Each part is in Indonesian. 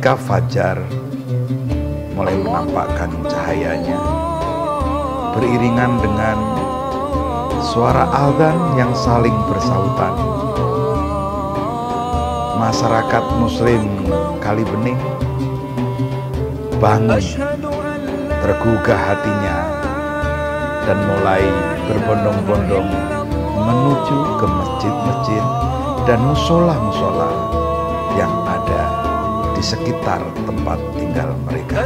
Ketika fajar mulai menampakkan cahayanya, beriringan dengan suara adzan yang saling bersautan, masyarakat Muslim Kalibening bangun, tergugah hatinya, dan mulai berbondong-bondong menuju ke masjid-masjid dan musola-musola yang ada di sekitar tempat tinggal mereka.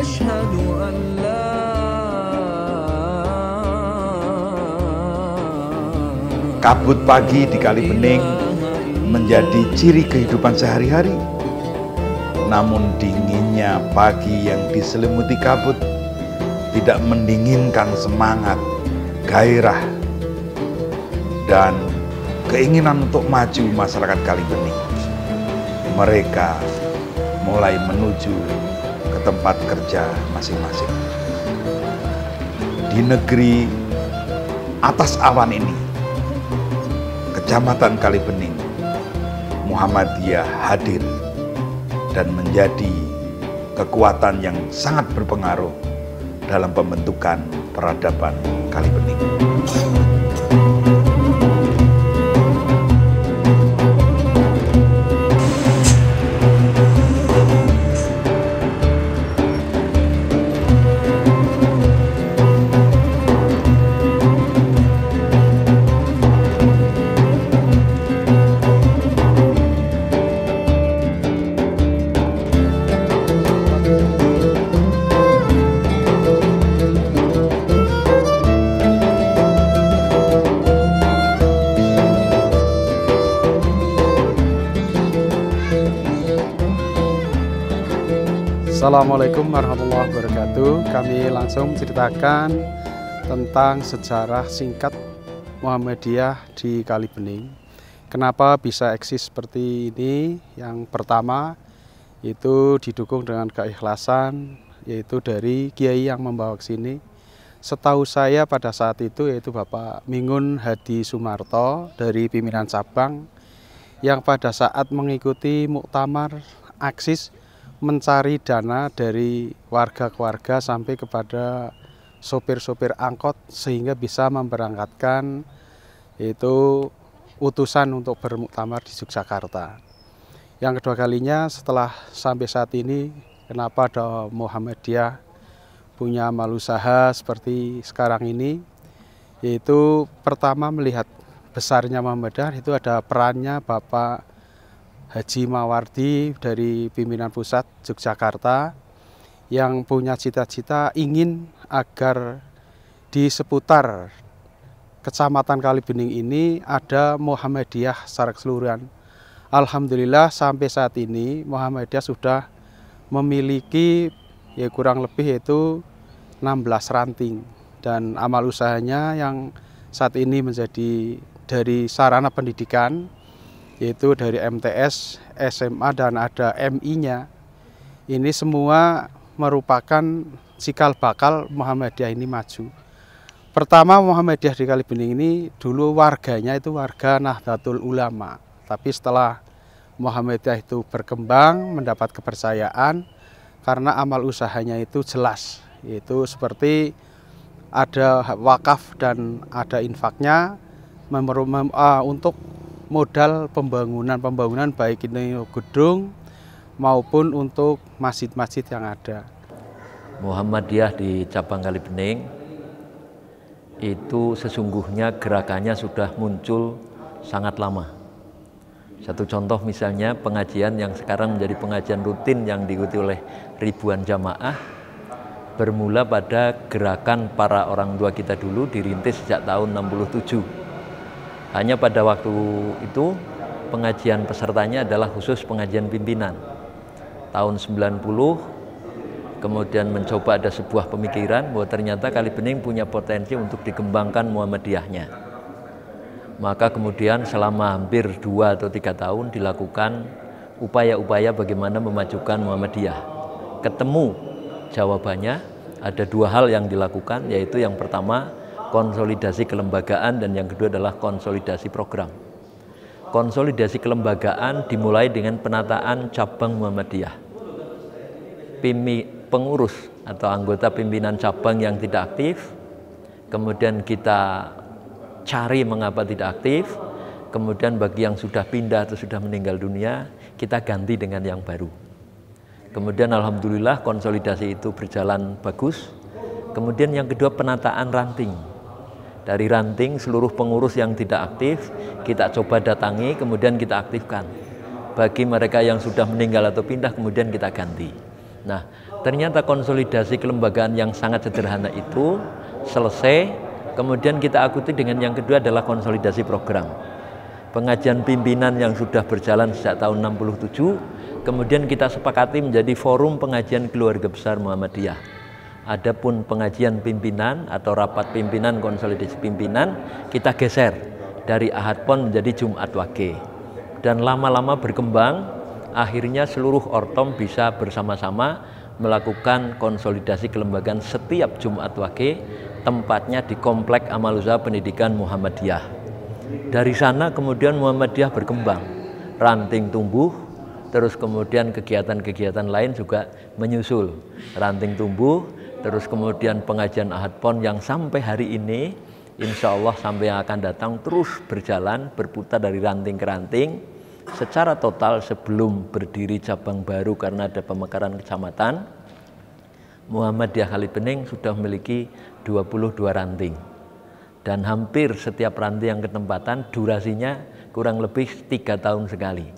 Kabut pagi di Kalibening menjadi ciri kehidupan sehari-hari. Namun dinginnya pagi yang diselimuti kabut tidak mendinginkan semangat, gairah, dan keinginan untuk maju masyarakat Kalibening. Mereka mulai menuju ke tempat kerja masing-masing. Di negeri atas awan ini, Kecamatan Kalibening, Muhammadiyah hadir dan menjadi kekuatan yang sangat berpengaruh dalam pembentukan peradaban Kalibening. Assalamualaikum warahmatullahi wabarakatuh. Kami langsung ceritakan tentang sejarah singkat Muhammadiyah di Kalibening. Kenapa bisa eksis seperti ini? Yang pertama itu didukung dengan keikhlasan, yaitu dari kiai yang membawa ke sini. Setahu saya pada saat itu yaitu Bapak Mingun Hadi Sumarto dari pimpinan cabang yang pada saat mengikuti muktamar AKSIS mencari dana dari warga ke warga sampai kepada sopir-sopir angkot sehingga bisa memberangkatkan itu utusan untuk bermuktamar di Yogyakarta. Yang kedua kalinya setelah sampai saat ini, kenapa ada Muhammadiyah punya amal usaha seperti sekarang ini, yaitu pertama melihat besarnya Muhammadiyah itu ada perannya Bapak Haji Mawardi dari pimpinan pusat Yogyakarta yang punya cita-cita ingin agar di seputar Kecamatan Kalibening ini ada Muhammadiyah secara keseluruhan. Alhamdulillah sampai saat ini Muhammadiyah sudah memiliki ya kurang lebih yaitu 16 ranting dan amal usahanya yang saat ini menjadi dari sarana pendidikan yaitu dari MTS, SMA, dan ada MI-nya. Ini semua merupakan cikal bakal Muhammadiyah ini maju. Pertama Muhammadiyah di Kalibening ini dulu warganya itu warga Nahdlatul Ulama. Tapi setelah Muhammadiyah itu berkembang, mendapat kepercayaan, karena amal usahanya itu jelas. Yaitu seperti ada wakaf dan ada infaknya untuk modal pembangunan baik ini gedung maupun untuk masjid-masjid yang ada. Muhammadiyah di cabang Kalibening itu sesungguhnya gerakannya sudah muncul sangat lama. Satu contoh misalnya pengajian yang sekarang menjadi pengajian rutin yang diikuti oleh ribuan jamaah bermula pada gerakan para orang tua kita dulu dirintis sejak tahun 67. Hanya pada waktu itu pengajian pesertanya adalah khusus pengajian pimpinan. Tahun 90 kemudian mencoba ada sebuah pemikiran bahwa ternyata Kalibening punya potensi untuk dikembangkan Muhammadiyahnya. Maka kemudian selama hampir 2 atau 3 tahun dilakukan upaya-upaya bagaimana memajukan Muhammadiyah. Ketemu jawabannya ada 2 hal yang dilakukan, yaitu yang pertama konsolidasi kelembagaan dan yang kedua adalah konsolidasi program. Konsolidasi kelembagaan dimulai dengan penataan cabang Muhammadiyah. pengurus atau anggota pimpinan cabang yang tidak aktif, kemudian kita cari mengapa tidak aktif, kemudian bagi yang sudah pindah atau sudah meninggal dunia, kita ganti dengan yang baru. Kemudian alhamdulillah konsolidasi itu berjalan bagus. Kemudian yang kedua, penataan ranting. Dari ranting seluruh pengurus yang tidak aktif kita coba datangi, kemudian kita aktifkan. Bagi mereka yang sudah meninggal atau pindah, kemudian kita ganti. Nah, ternyata konsolidasi kelembagaan yang sangat sederhana itu selesai. Kemudian kita ikuti dengan yang kedua adalah konsolidasi program. Pengajian pimpinan yang sudah berjalan sejak tahun 67, kemudian kita sepakati menjadi forum pengajian keluarga besar Muhammadiyah. Adapun pengajian pimpinan atau rapat pimpinan, konsolidasi pimpinan, kita geser dari Ahad Pon menjadi Jumat Wage. Dan lama-lama berkembang, akhirnya seluruh ortom bisa bersama-sama melakukan konsolidasi kelembagaan setiap Jumat Wage, tempatnya di Komplek Amal Usaha Pendidikan Muhammadiyah. Dari sana kemudian Muhammadiyah berkembang, ranting tumbuh, terus kemudian kegiatan-kegiatan lain juga menyusul. Ranting tumbuh, terus kemudian pengajian Ahad Pon yang sampai hari ini, insya Allah sampai yang akan datang terus berjalan, berputar dari ranting ke ranting. Secara total sebelum berdiri cabang baru karena ada pemekaran kecamatan, Muhammadiyah Kali Bening sudah memiliki 22 ranting. Dan hampir setiap ranting yang ketempatan durasinya kurang lebih 3 tahun sekali.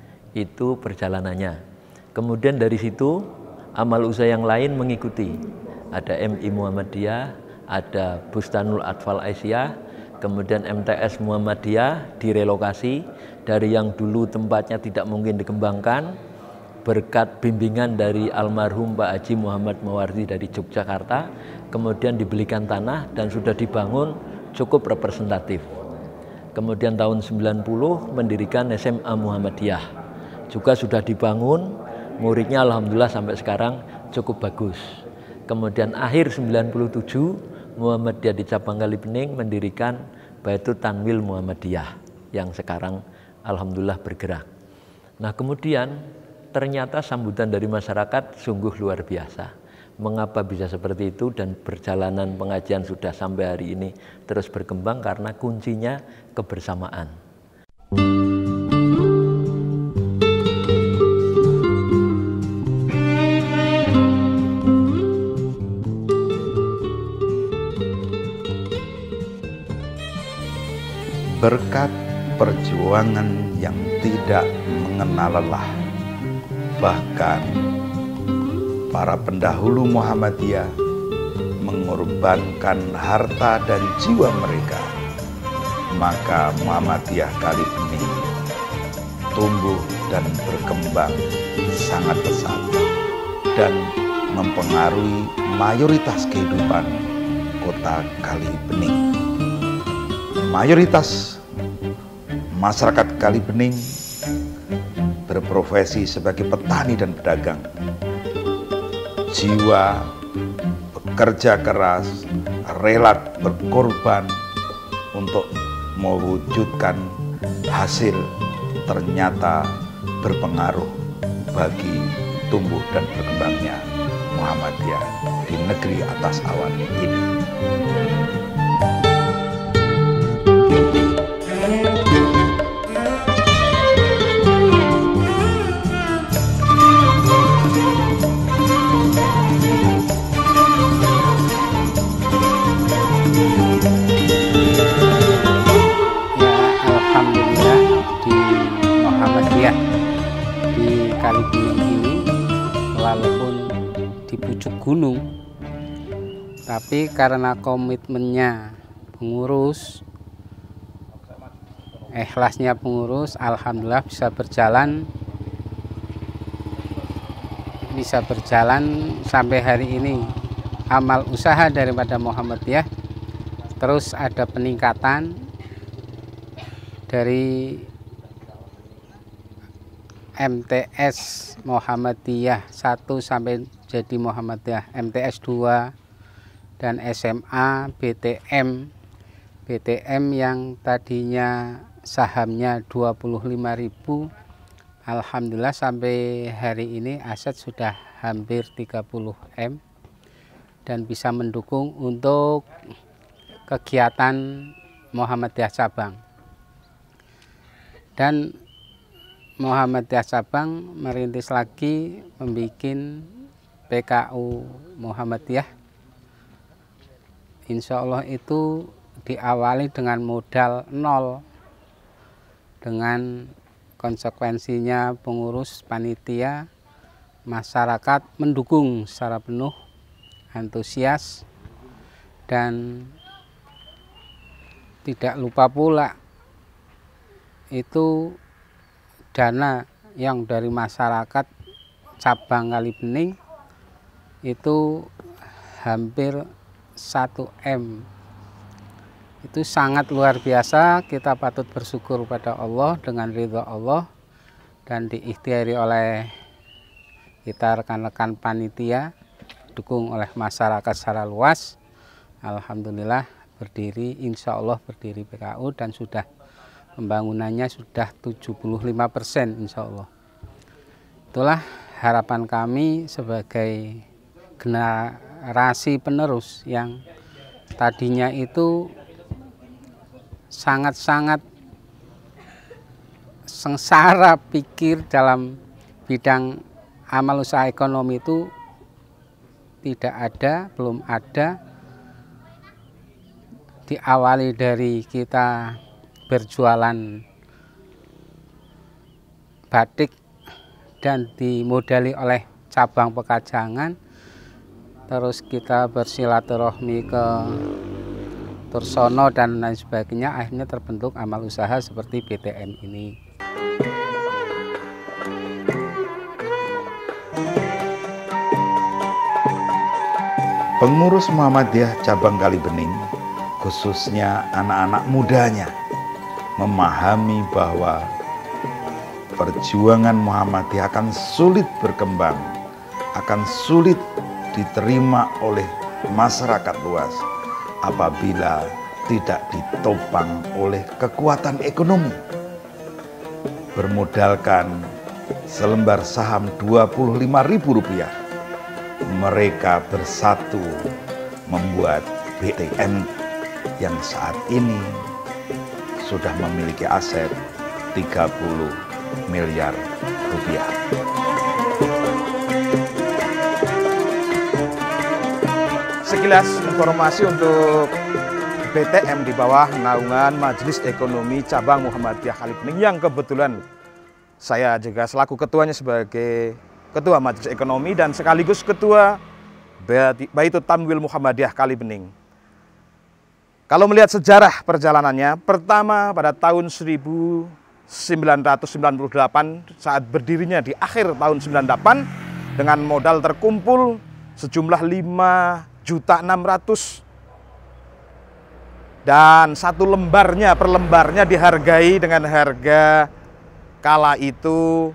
Itu perjalanannya. Kemudian dari situ amal usaha yang lain mengikuti. Ada MI Muhammadiyah, ada Bustanul Atfal Aisyah, kemudian MTS Muhammadiyah direlokasi dari yang dulu tempatnya tidak mungkin dikembangkan, berkat bimbingan dari almarhum Pak Haji Muhammad Mawardi dari Yogyakarta, kemudian dibelikan tanah dan sudah dibangun cukup representatif. Kemudian tahun 90 mendirikan SMA Muhammadiyah, juga sudah dibangun, muridnya alhamdulillah sampai sekarang cukup bagus. Kemudian akhir 97 Muhammadiyah di cabang Kali Bening mendirikan Baitul Tanwil Muhammadiyah yang sekarang alhamdulillah bergerak. Nah, kemudian ternyata sambutan dari masyarakat sungguh luar biasa. Mengapa bisa seperti itu dan perjalanan pengajian sudah sampai hari ini terus berkembang karena kuncinya kebersamaan. Berkat perjuangan yang tidak mengenal lelah, bahkan para pendahulu Muhammadiyah mengorbankan harta dan jiwa mereka, maka Muhammadiyah Kali Bening tumbuh dan berkembang sangat pesat dan mempengaruhi mayoritas kehidupan kota Kali Bening. Mayoritas masyarakat Kali Bening berprofesi sebagai petani dan pedagang. Jiwa bekerja keras, rela berkorban untuk mewujudkan hasil ternyata berpengaruh bagi tumbuh dan berkembangnya Muhammadiyah di negeri atas awan ini. Di Kali Bening ini walaupun di pucuk gunung, tapi karena komitmennya pengurus, ikhlasnya pengurus, alhamdulillah bisa berjalan sampai hari ini. Amal usaha daripada Muhammadiyah terus ada peningkatan dari MTS Muhammadiyah 1 sampai jadi Muhammadiyah MTS 2 dan SMA BTM yang tadinya sahamnya 25.000 Alhamdulillah sampai hari ini aset sudah hampir 30 M dan bisa mendukung untuk kegiatan Muhammadiyah Cabang. Dan Muhammadiyah Cabang merintis lagi membuat PKU Muhammadiyah. Insya Allah itu diawali dengan modal nol, dengan konsekuensinya pengurus panitia masyarakat mendukung secara penuh, antusias, dan tidak lupa pula itu dana yang dari masyarakat cabang Kalibening itu hampir 1 M. Itu sangat luar biasa, kita patut bersyukur pada Allah dengan ridha Allah dan diikhtiari oleh kita rekan-rekan panitia, dukung oleh masyarakat secara luas. Alhamdulillah berdiri, insya Allah berdiri PKU dan sudah pembangunannya sudah 75% insya Allah. Itulah harapan kami sebagai generasi penerus yang tadinya itu sangat-sangat sengsara pikir dalam bidang amal usaha ekonomi itu tidak ada, belum ada. Diawali dari kita berjualan batik dan dimodali oleh cabang Pekajangan, terus kita bersilaturahmi ke Tursono dan lain sebagainya, akhirnya terbentuk amal usaha seperti BTM ini. Pengurus Muhammadiyah Cabang Kalibening, khususnya anak-anak mudanya, memahami bahwa perjuangan Muhammadiyah akan sulit berkembang, akan sulit diterima oleh masyarakat luas apabila tidak ditopang oleh kekuatan ekonomi. Bermodalkan selembar saham Rp25.000, mereka bersatu membuat BTM yang saat ini sudah memiliki aset 30 miliar rupiah. Sekilas informasi untuk BTM di bawah naungan Majelis Ekonomi Cabang Muhammadiyah Kalibening yang kebetulan saya juga selaku ketuanya sebagai Ketua Majelis Ekonomi dan sekaligus Ketua Baitul Tamwil Muhammadiyah Kalibening. Kalau melihat sejarah perjalanannya, pertama pada tahun 1998 saat berdirinya di akhir tahun 98 dengan modal terkumpul sejumlah 5.600.000 dan satu lembarnya per lembarnya dihargai dengan harga kala itu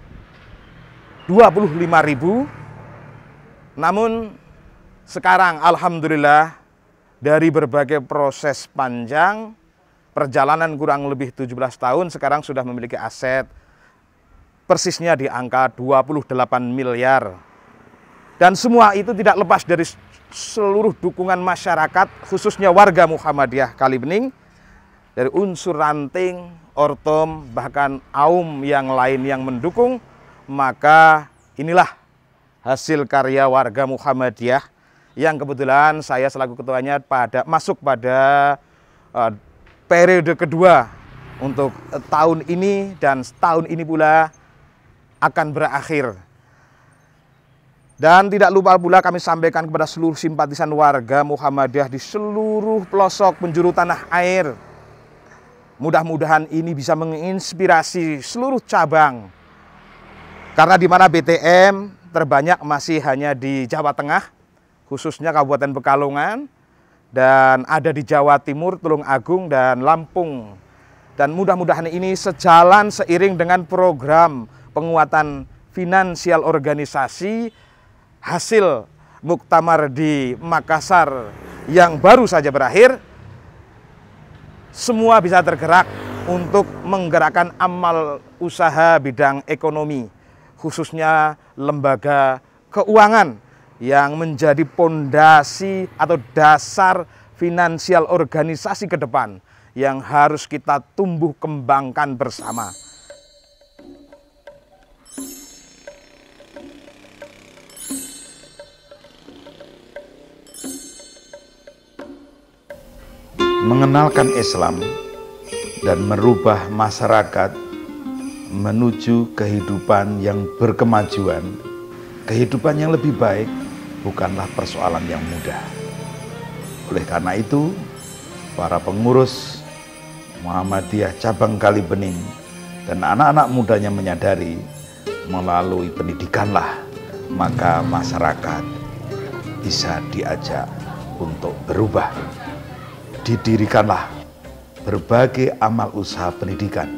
25.000. Namun sekarang alhamdulillah dari berbagai proses panjang perjalanan kurang lebih 17 tahun sekarang sudah memiliki aset persisnya di angka 28 miliar. Dan semua itu tidak lepas dari seluruh dukungan masyarakat, khususnya warga Muhammadiyah Kalibening, dari unsur ranting, ortom, bahkan aum yang lain yang mendukung. Maka inilah hasil karya warga Muhammadiyah yang kebetulan saya selaku ketuanya masuk pada periode kedua untuk tahun ini, dan tahun ini pula akan berakhir. Dan tidak lupa pula kami sampaikan kepada seluruh simpatisan warga Muhammadiyah di seluruh pelosok penjuru tanah air. Mudah-mudahan ini bisa menginspirasi seluruh cabang. Karena di mana BTM terbanyak masih hanya di Jawa Tengah, khususnya Kabupaten Pekalongan, dan ada di Jawa Timur, Tulungagung, dan Lampung. Dan mudah-mudahan ini sejalan seiring dengan program penguatan finansial organisasi hasil muktamar di Makassar yang baru saja berakhir. Semua bisa tergerak untuk menggerakkan amal usaha bidang ekonomi, khususnya lembaga keuangan yang menjadi pondasi atau dasar finansial organisasi ke depan yang harus kita tumbuh kembangkan bersama. Mengenalkan Islam dan merubah masyarakat menuju kehidupan yang berkemajuan, kehidupan yang lebih baik bukanlah persoalan yang mudah. Oleh karena itu, para pengurus Muhammadiyah cabang Kalibening dan anak-anak mudanya menyadari melalui pendidikanlah maka masyarakat bisa diajak untuk berubah. Didirikanlah berbagai amal usaha pendidikan.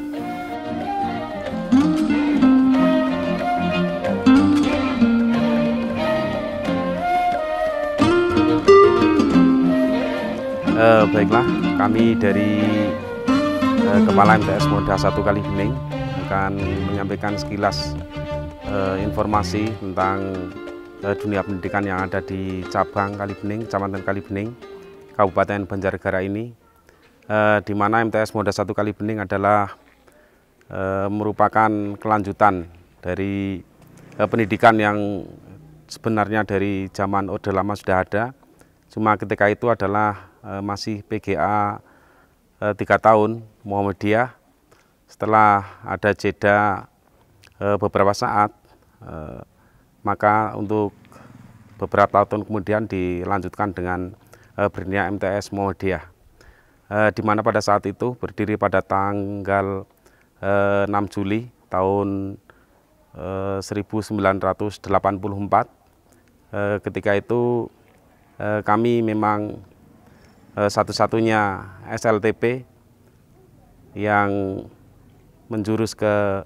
Baiklah, kami dari Kepala MTS Moda 1 Kalibening akan menyampaikan sekilas informasi tentang dunia pendidikan yang ada di cabang Kalibening, Kecamatan Kalibening, Kabupaten Banjarnegara ini, di mana MTS Moda 1 Kalibening adalah merupakan kelanjutan dari pendidikan yang sebenarnya dari zaman Orde Lama sudah ada, cuma ketika itu adalah masih PGA 3 tahun Muhammadiyah. Setelah ada jeda beberapa saat, maka untuk beberapa tahun kemudian dilanjutkan dengan berdirinya MTS Muhammadiyah, di mana pada saat itu berdiri pada tanggal 6 Juli tahun 1984. Ketika itu kami memang satu-satunya SLTP yang menjurus ke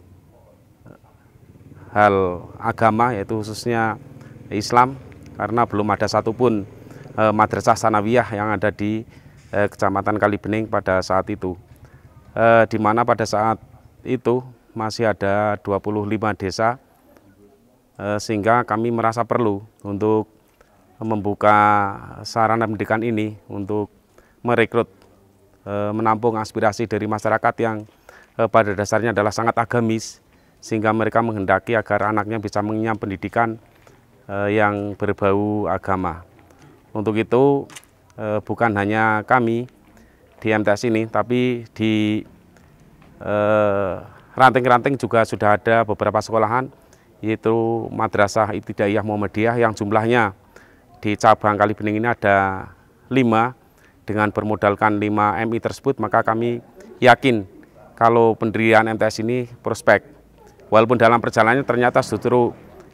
hal agama, yaitu khususnya Islam, karena belum ada satupun madrasah sanawiyah yang ada di Kecamatan Kalibening pada saat itu, di mana pada saat itu masih ada 25 desa, sehingga kami merasa perlu untuk membuka sarana pendidikan ini untuk merekrut, menampung aspirasi dari masyarakat yang pada dasarnya adalah sangat agamis, sehingga mereka menghendaki agar anaknya bisa mengenyam pendidikan yang berbau agama. Untuk itu bukan hanya kami di MTS ini, tapi di ranting-ranting juga sudah ada beberapa sekolahan, yaitu Madrasah Ibtidaiyah Muhammadiyah yang jumlahnya di cabang Kalibening ini ada 5. Dengan bermodalkan 5 MI tersebut, maka kami yakin kalau pendirian MTS ini prospek. Walaupun dalam perjalanannya ternyata justru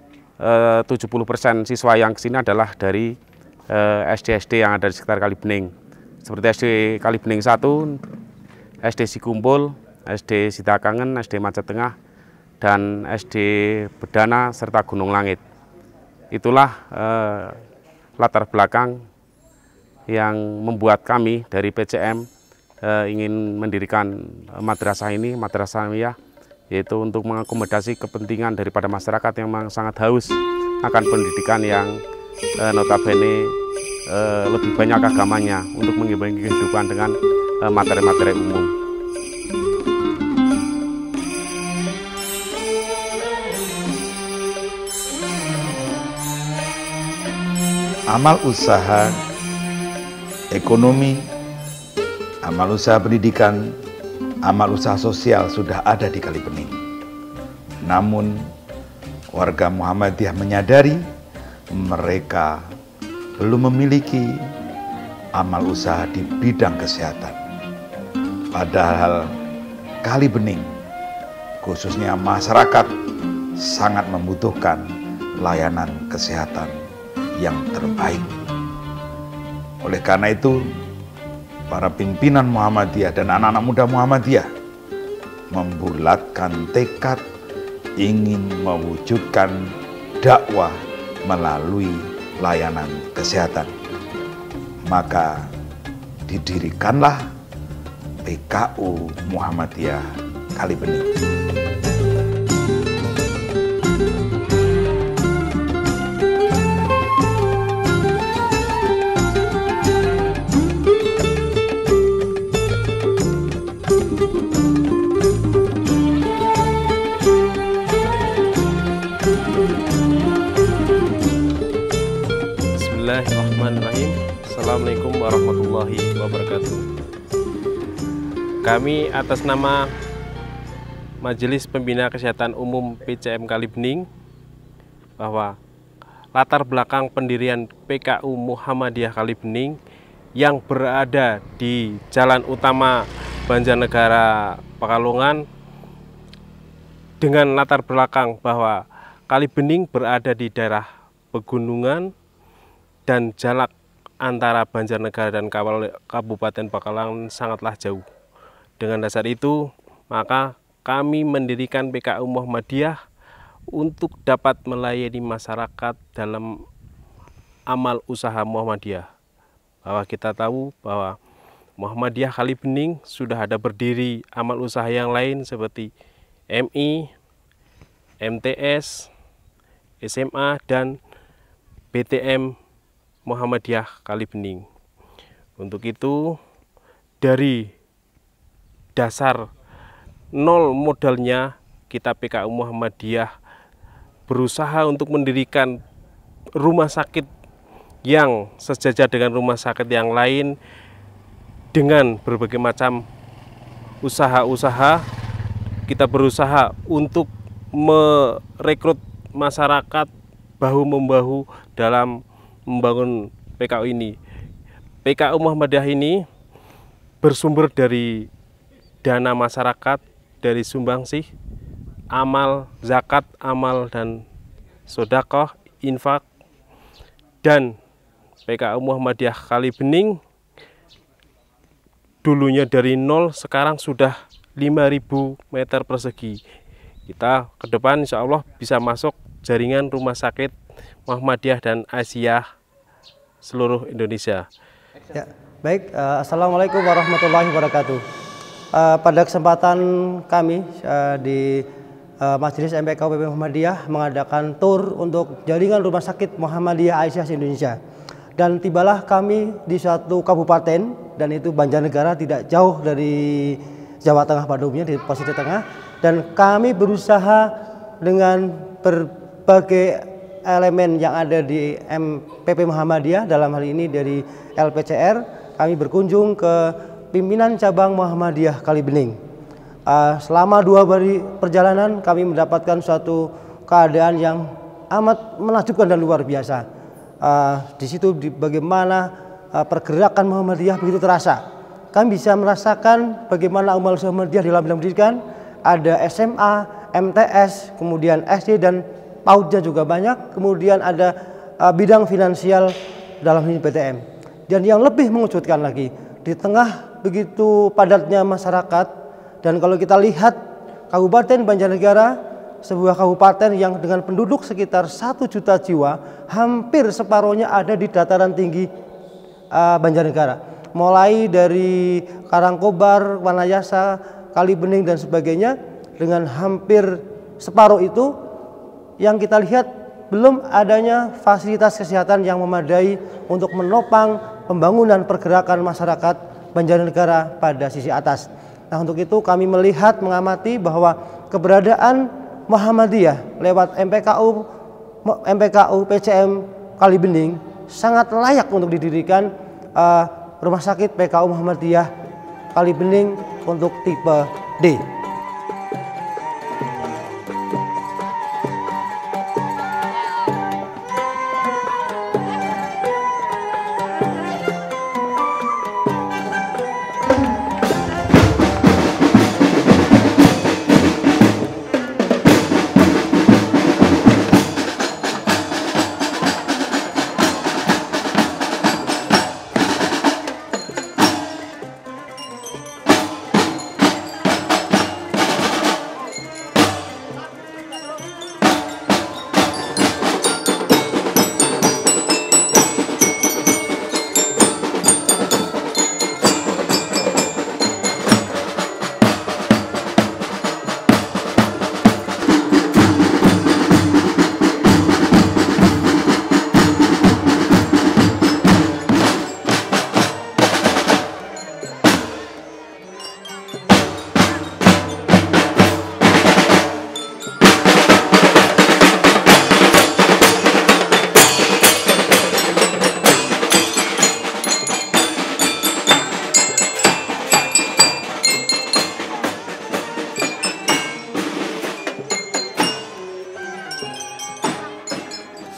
70% siswa yang kesini adalah dari SD-SD yang ada di sekitar Kalibening, seperti SD Kalibening 1, SD Sikumpul, SD Sidakangen, SD Macet Tengah, dan SD Bedana serta Gunung Langit. Itulah latar belakang yang membuat kami dari PCM ingin mendirikan madrasah ini, madrasah sanawiyah, yaitu untuk mengakomodasi kepentingan daripada masyarakat yang memang sangat haus akan pendidikan yang notabene lebih banyak agamanya, untuk mengimbangi kehidupan dengan materi-materi umum. Amal usaha ekonomi, amal usaha pendidikan, amal usaha sosial sudah ada di Kalibening. Namun warga Muhammadiyah menyadari mereka belum memiliki amal usaha di bidang kesehatan. Padahal Kalibening, khususnya masyarakat, sangat membutuhkan layanan kesehatan yang terbaik. Oleh karena itu, para pimpinan Muhammadiyah dan anak-anak muda Muhammadiyah membulatkan tekad ingin mewujudkan dakwah melalui layanan kesehatan. Maka didirikanlah PKU Muhammadiyah Kalibening. Bismillahirrahmanirrahim. Assalamualaikum warahmatullahi wabarakatuh. Kami atas nama Majelis Pembina Kesehatan Umum PCM Kalibening, bahwa latar belakang pendirian PKU Muhammadiyah Kalibening yang berada di Jalan Utama Banjarnegara Pekalongan, dengan latar belakang bahwa Kalibening berada di daerah pegunungan dan jarak antara Banjarnegara dan Kabupaten Pekalongan sangatlah jauh. Dengan dasar itu, maka kami mendirikan PKU Muhammadiyah untuk dapat melayani masyarakat dalam amal usaha Muhammadiyah. Bahwa kita tahu bahwa Muhammadiyah Kalibening sudah ada berdiri amal usaha yang lain seperti MI, MTS, SMA, dan BTM Muhammadiyah Kalibening. Untuk itu, dari dasar nol modalnya, kita PKU Muhammadiyah berusaha untuk mendirikan rumah sakit yang sejajar dengan rumah sakit yang lain dengan berbagai macam usaha-usaha. Kita berusaha untuk merekrut masyarakat bahu-membahu dalam membangun PKU ini. PKU Muhammadiyah ini bersumber dari dana masyarakat, dari sumbangsih, amal, zakat, amal, dan sedekah, infak. Dan PKU Muhammadiyah Kalibening dulunya dari nol, sekarang sudah 5.000 meter persegi. Kita ke depan insya Allah bisa masuk jaringan rumah sakit Muhammadiyah dan Asia seluruh Indonesia. Ya, baik. Assalamualaikum warahmatullahi wabarakatuh. Pada kesempatan kami di Majelis MPKU PP Muhammadiyah mengadakan tur untuk jaringan rumah sakit Muhammadiyah Aisyah Indonesia. Dan tibalah kami di suatu kabupaten, dan itu Banjarnegara, tidak jauh dari Jawa Tengah pada umumnya, di posisi tengah. Dan kami berusaha dengan berbagai elemen yang ada di MPP Muhammadiyah, dalam hal ini dari LPCR, kami berkunjung ke pimpinan cabang Muhammadiyah Kalibening. Selama 2 hari perjalanan kami mendapatkan suatu keadaan yang amat menakjubkan dan luar biasa. Di situ bagaimana pergerakan Muhammadiyah begitu terasa. Kami bisa merasakan bagaimana amal usaha Muhammadiyah dalam bidang pendidikan, ada SMA, MTS, kemudian SD dan PAUD-nya juga banyak, kemudian ada bidang finansial dalam ini PTM. Dan yang lebih mengejutkan lagi, di tengah begitu padatnya masyarakat, dan kalau kita lihat Kabupaten Banjarnegara, sebuah kabupaten yang dengan penduduk sekitar 1 juta jiwa, hampir separuhnya ada di dataran tinggi Banjarnegara. Mulai dari Karangkobar, Wanayasa, Kalibening dan sebagainya, dengan hampir separuh itu yang kita lihat belum adanya fasilitas kesehatan yang memadai untuk menopang pembangunan pergerakan masyarakat Banjarnegara pada sisi atas. Nah, untuk itu kami melihat, mengamati bahwa keberadaan Muhammadiyah lewat MPKU PCM Kalibening sangat layak untuk didirikan rumah sakit PKU Muhammadiyah Kalibening untuk tipe D.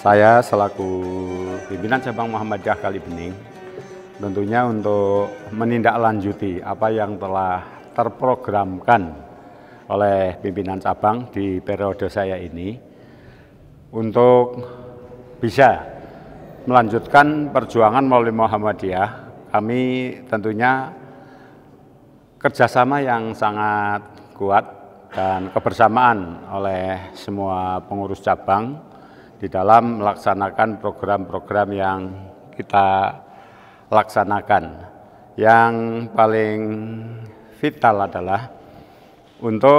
Saya selaku pimpinan cabang Muhammadiyah Kalibening tentunya untuk menindaklanjuti apa yang telah terprogramkan oleh pimpinan cabang di periode saya ini untuk bisa melanjutkan perjuangan melalui Muhammadiyah. Kami tentunya kerjasama yang sangat kuat dan kebersamaan oleh semua pengurus cabang di dalam melaksanakan program-program yang kita laksanakan. Yang paling vital adalah untuk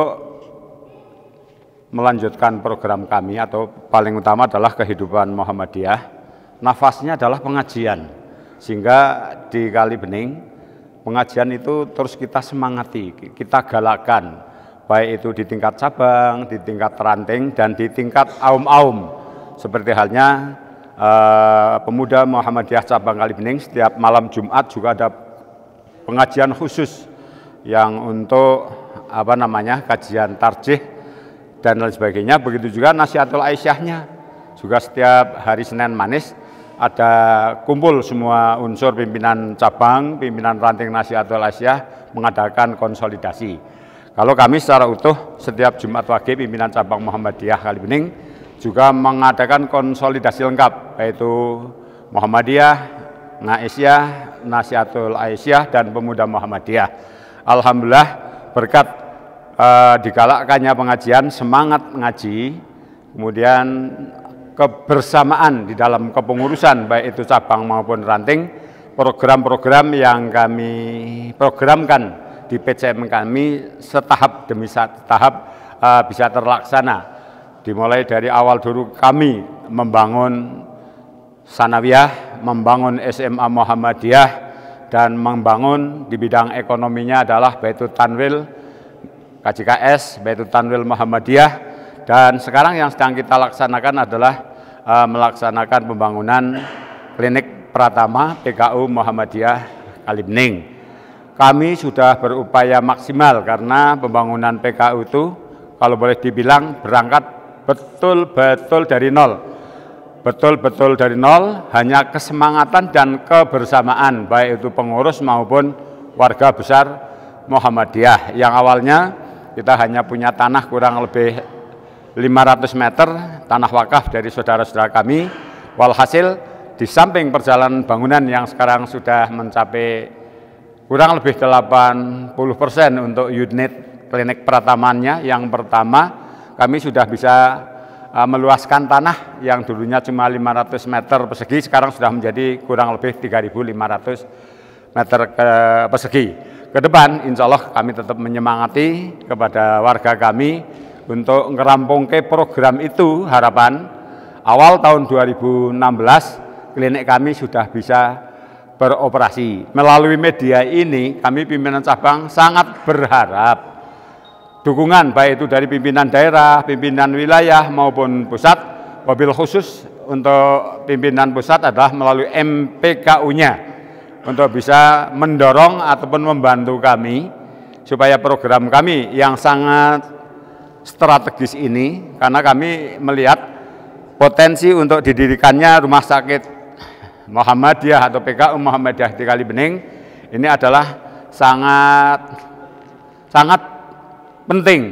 melanjutkan program kami, atau paling utama adalah kehidupan Muhammadiyah. Nafasnya adalah pengajian, sehingga di Kalibening pengajian itu terus kita semangati, kita galakkan, baik itu di tingkat cabang, di tingkat ranting, dan di tingkat aum-aum. Seperti halnya pemuda Muhammadiyah cabang Kalibening, setiap malam Jumat juga ada pengajian khusus yang untuk kajian tarjih dan lain sebagainya. Begitu juga Nasihatul Aisyahnya juga setiap hari Senin Manis ada kumpul semua unsur pimpinan cabang, pimpinan ranting Nasihatul Aisyah mengadakan konsolidasi. Kalau kami secara utuh setiap Jumat Wage pimpinan cabang Muhammadiyah Kalibening juga mengadakan konsolidasi lengkap, yaitu Muhammadiyah, Aisyah, Nasihatul Aisyah, dan Pemuda Muhammadiyah. Alhamdulillah berkat digalakkannya pengajian, semangat mengaji, kemudian kebersamaan di dalam kepengurusan baik itu cabang maupun ranting, program-program yang kami programkan di PCM kami setahap demi setahap bisa terlaksana. Dimulai dari awal dulu kami membangun Sanawiyah, membangun SMA Muhammadiyah, dan membangun di bidang ekonominya adalah Baitul Tanwil KJKS, Baitul Tanwil Muhammadiyah, dan sekarang yang sedang kita laksanakan adalah melaksanakan pembangunan klinik Pratama PKU Muhammadiyah Kalibening. Kami sudah berupaya maksimal karena pembangunan PKU itu kalau boleh dibilang berangkat betul-betul dari nol. Betul-betul dari nol, hanya kesemangatan dan kebersamaan baik itu pengurus maupun warga besar Muhammadiyah. Yang awalnya kita hanya punya tanah kurang lebih 500 meter, tanah wakaf dari saudara-saudara kami. Walhasil di samping perjalanan bangunan yang sekarang sudah mencapai kurang lebih 80% untuk unit klinik Pratamanya yang pertama, kami sudah bisa meluaskan tanah yang dulunya cuma 500 meter persegi, sekarang sudah menjadi kurang lebih 3.500 meter persegi. Ke depan, insya Allah kami tetap menyemangati kepada warga kami untuk ngerampungke program itu. Harapan awal tahun 2016 klinik kami sudah bisa beroperasi. Melalui media ini, kami pimpinan cabang sangat berharap dukungan baik itu dari pimpinan daerah, pimpinan wilayah maupun pusat. Wabil khusus untuk pimpinan pusat adalah melalui MPKU-nya untuk bisa mendorong ataupun membantu kami supaya program kami yang sangat strategis ini, karena kami melihat potensi untuk didirikannya rumah sakit Muhammadiyah atau PKU Muhammadiyah di Kalibening ini adalah sangat penting.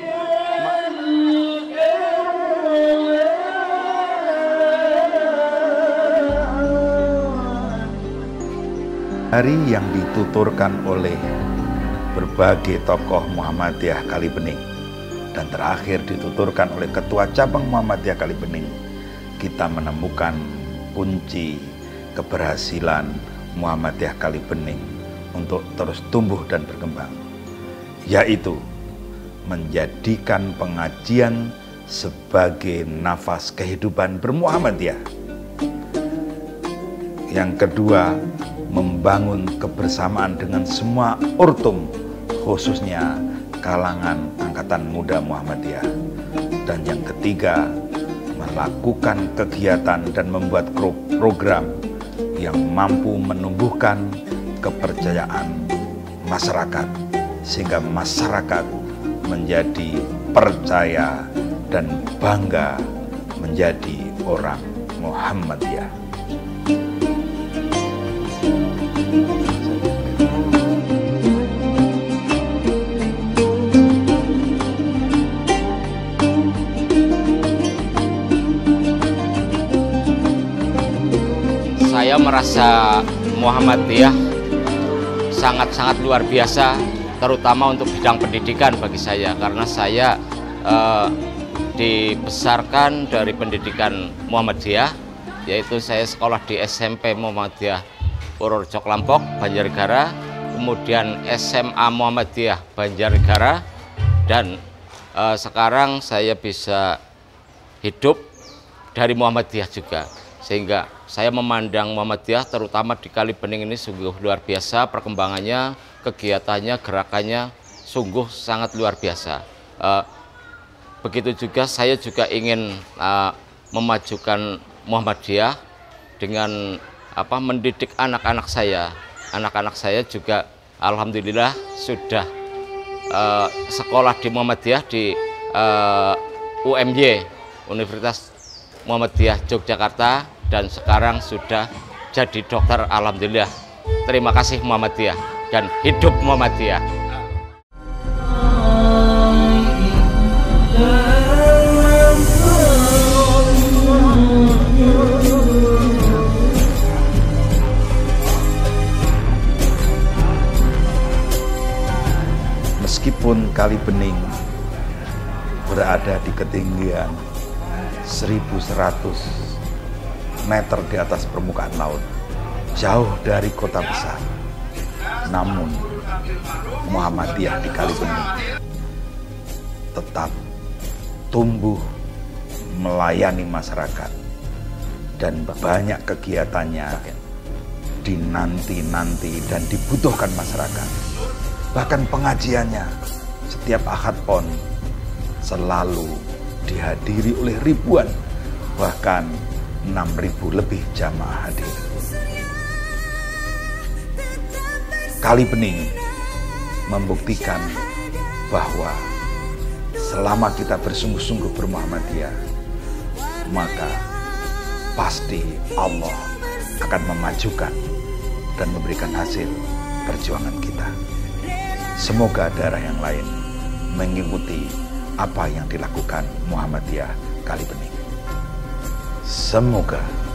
Hari yang dituturkan oleh berbagai tokoh Muhammadiyah Kalibening dan terakhir dituturkan oleh Ketua Cabang Muhammadiyah Kalibening, kita menemukan kunci keberhasilan Muhammadiyah Kalibening untuk terus tumbuh dan berkembang, yaitu menjadikan pengajian sebagai nafas kehidupan bermuhammadiyah. Yang kedua, membangun kebersamaan dengan semua urtum, khususnya kalangan angkatan muda Muhammadiyah. Dan yang ketiga, melakukan kegiatan dan membuat program yang mampu menumbuhkan kepercayaan masyarakat, sehingga masyarakat menjadi percaya dan bangga menjadi orang Muhammadiyah. Saya merasa Muhammadiyah sangat-sangat luar biasa, terutama untuk bidang pendidikan bagi saya, karena saya dibesarkan dari pendidikan Muhammadiyah, yaitu saya sekolah di SMP Muhammadiyah Purworejo Klampok, Banjarnegara, kemudian SMA Muhammadiyah Banjarnegara, dan sekarang saya bisa hidup dari Muhammadiyah juga, sehingga saya memandang Muhammadiyah terutama di Kalibening ini sungguh luar biasa perkembangannya, kegiatannya, gerakannya sungguh sangat luar biasa. Begitu juga saya juga ingin memajukan Muhammadiyah dengan mendidik anak-anak saya. Anak-anak saya juga alhamdulillah sudah sekolah di Muhammadiyah di UMY, Universitas Muhammadiyah Yogyakarta, dan sekarang sudah jadi dokter alhamdulillah. Terima kasih Muhammadiyah dan hidup Muhammadiyah. Meskipun Kalibening berada di ketinggian 1.100 meter di atas permukaan laut, jauh dari kota besar, namun Muhammadiyah di Kalibening tetap tumbuh melayani masyarakat, dan banyak kegiatannya dinanti-nanti dan dibutuhkan masyarakat. Bahkan pengajiannya setiap Ahad Pon selalu dihadiri oleh ribuan, bahkan 6.000 lebih jamaah hadir. Kalibening membuktikan bahwa selama kita bersungguh-sungguh bermuhammadiyah, maka pasti Allah akan memajukan dan memberikan hasil perjuangan kita. Semoga daerah yang lain mengikuti apa yang dilakukan Muhammadiyah Kalibening. Semoga